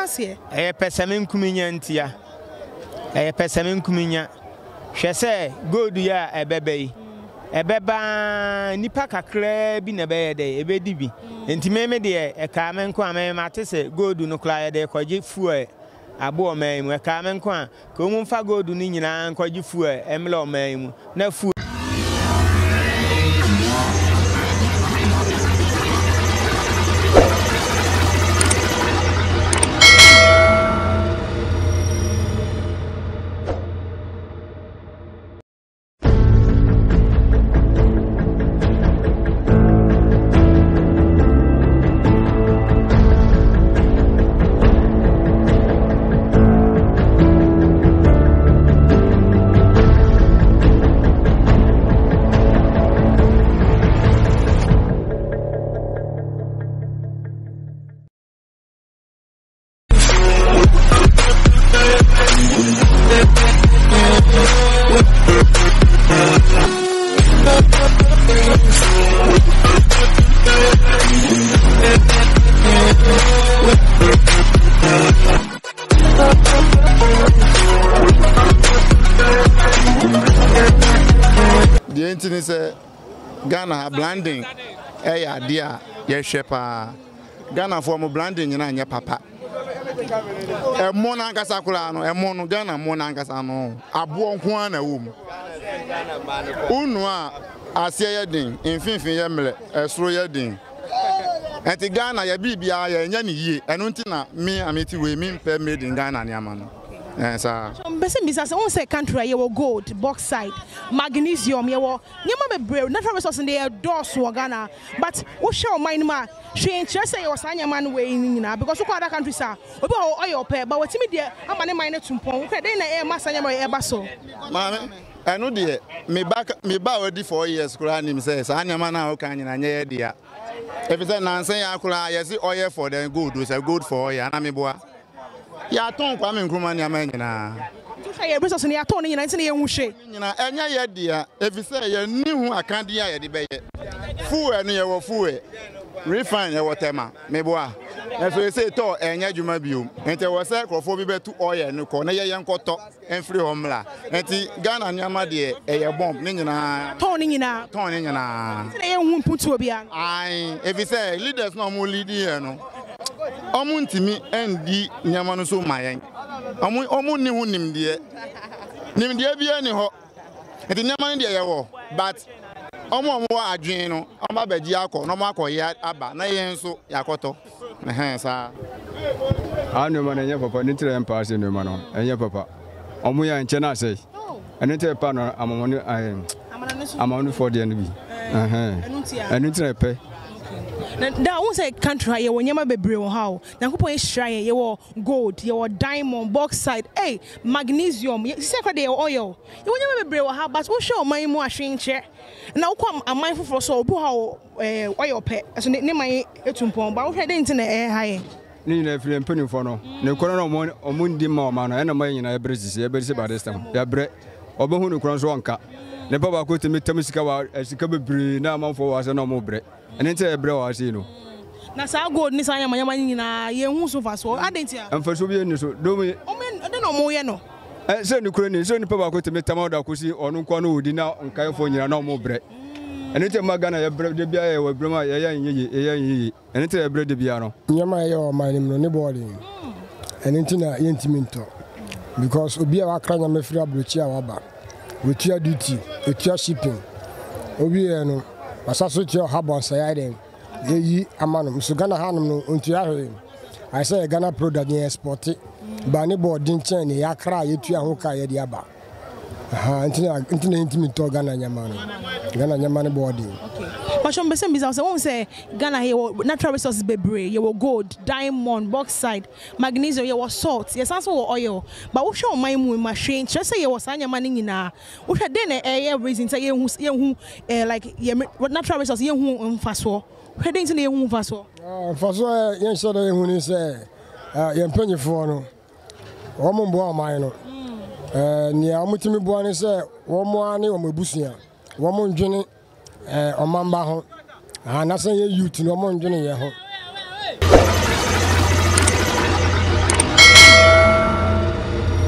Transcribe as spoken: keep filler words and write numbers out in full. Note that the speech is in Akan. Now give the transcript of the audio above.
ase e pesame nkuminya ntia e pesame nkuminya hwe se gold ya ebebe ebeba nipa kakra bi na be de ebedi bi enti meme de e ka me nko ame mate se gold no kla ye de kwaji fu e abo oman mu e ka me nko a ko mu fa gold ni nyina kwaji fu e emle oman mu na fu The internet say Ghana blending eh idea ye shepa Ghana for mo blending nyina anya papa e mo na nkasa kula no e mo no Ghana mo na nkasa no abo nko ana wom unu a asia ye din mfinfin ye mle esoro ye din enti Ghana ye bibia ye nya ne yie eno nti na me ameti we me mpe made in Ghana ne ama no. Yes, sir. Mbese mbisa se on say country ye wo gold, bauxite, magnesium ye wo nyema be brave natural resources dey dose wo Ghana but wo show mine ma hwe nche say ye was anyama no we nyina because ko other countries are obi ho oil pay but wetimi dey ama ne mine tumpon wo dey na e ma sanyama e ba so mama eno dey me back me ba wadi four years kura nim say sanyama na wo kan nyina nye dia if say nansen ya kura ye say oil for the gold we say gold for oil na me boa ya ton kwa me nkruma ni ama nyina tu say ye resource ni ya ton nyina nti na ye hu hwe nyina enya ye dia if say ye ni hu akande ya ye de be ye fu enu ye wo fu e refine ye wotema me boa na so ye say to enya djuma biom enti wo say krofo bi betu oil no ko na ye ye nkoto enfri homla enti Ghana ni ama de e ye bomb ni nyina ton nyina ton ni nyina nti na ye hu mputu obi an ai if say leaders no mo lead here no omu ntimi endi nyama no so mayen omu omu ni hu nimde nimde bia ni ho enti nyama ni de ye wo but omu omu wa adwen no omu abaji akọ no mo akọ aba na ye nso yakoto eh sa anu ma na nye papa ni tire mpa ase no ma no enye papa omu ya nche na ase enu tire pa no amamoni amamoni for de bi eh enu tire pe na won say country ye wo nyama bebre wo ha o Nyankopon e hira ye wo gold ye wo diamond bauxite hey magnesium ye say kwa de oil ye wo nyama bebre wo ha but wo show man mu ahwe nche na wo kwa aman foforo so obu ha eh oil pe so ne man etumpon ba wo hwe de nti na eh ha ye ni na free mpani fo no ne kono no mo omundi ma o ma no e na man nyina e brezisi e berisi ba this time ya bre obehu ne kono so onka ne baba ko temi temisika wa sika bebre na amanfo wa se no mo bre ene nti e bre wa se no na sa gold ni sa nyama nyama nyina ye hu so fa so adentia amfaso bi ni so do me o men de no mo ye no eh se ni kuro ni so ni baba ko temi tama da ko si onu nko no odi na nkai fo nyina na mo bre ene nti ma Ghana ye bre de bia ye wa bre ma ye yan yiyi ye yan yiyi ene nti e bre de bia no nyama ye o man no ni body ene nti na ye ntiminto because obi a wakra nyama firi abrochi a waba wetua duty wetua shipping obi e no asaso ti o habon say dem yi amano so Ghana hanum no ontua hwe I say Ghana product ye export ba ne board chen ne yakra yetua ho ka ye de aba aha ntina ntina intimi to Ghana nyama no Ghana nyama ne board okay but some person be say won say Ghana here natural resources bebre ye wo gold diamond bauxite magnesium ye wo salt ye sanso wo oil but wo hwe o man mu ma hwe nche say ye wo sa nyama ne nyina wo hwe de na eh reason say ye hu ye hu like ye natural resources ye hu mfaso hwe de ntina ye hu mfaso ah mfaso ye nche de ye hu ni say ye mpanyifo no wo mo mbo aman no eh ni amutimi bo ani say wo mo ani wo mabusuya wo mo ndwene eh omamba ho ah na say ye youth no mo ndwene ye ho